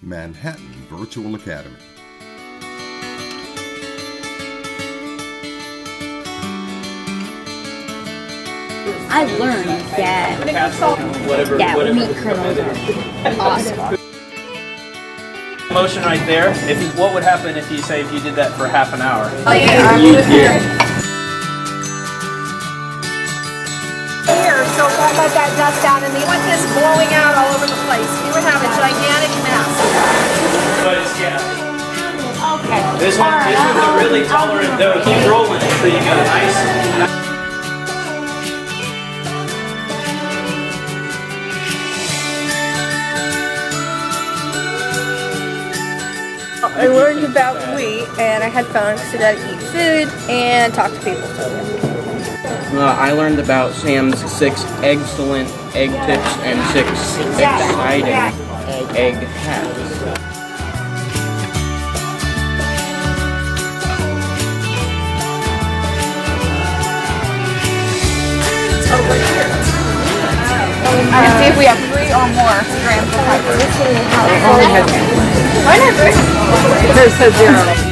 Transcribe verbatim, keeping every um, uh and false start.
Manhattan Virtual Academy. I learned that that wheat kernels are awesome. Motion right there. If you, what would happen if you say if you did that for half an hour? Oh yeah. Here, so don't let that dust out, and you want this blowing out all over the place. You would have a gigantic mess. But it's, yeah. Okay. This one, this one's a really tolerant dough. Keep rolling until you got a nice. I learned about wheat, and I had fun because I got to eat food and talk to people. Uh, I learned about Sam's six excellent egg tips and six exciting egg hacks. I can see if we have three or more grams of pepper. It only has one. Mine has three. It says zero.